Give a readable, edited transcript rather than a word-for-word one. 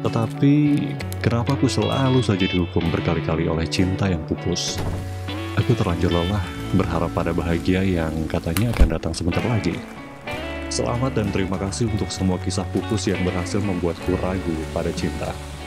Tetapi, kenapa aku selalu saja dihukum berkali-kali oleh cinta yang pupus? Aku terlanjur lelah berharap pada bahagia yang katanya akan datang sebentar lagi. Selamat dan terima kasih untuk semua kisah pupus yang berhasil membuatku ragu pada cinta.